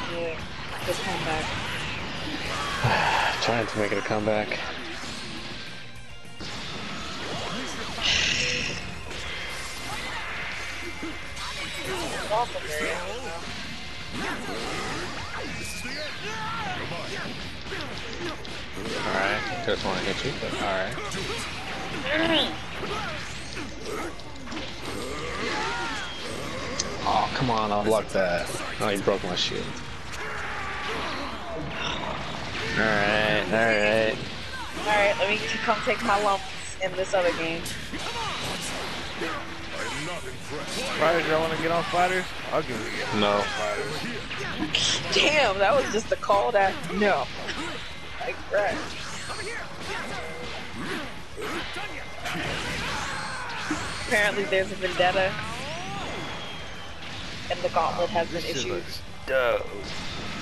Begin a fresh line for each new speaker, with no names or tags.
Yeah, just come back.
Trying to make it a comeback.
Awesome, Mary.
Alright, just want to hit you, but alright. Oh, come on, I'll block that. Oh, he broke my shield. Alright, alright.
Alright, let me come take my lumps in this other game.
Fighters, y'all want to get on fighters? I'll give you a
No.
fighters.
Damn, that was just a call that no. Like, right. Apparently there's a vendetta and the gauntlet has been
This shit
issued.
looks dope.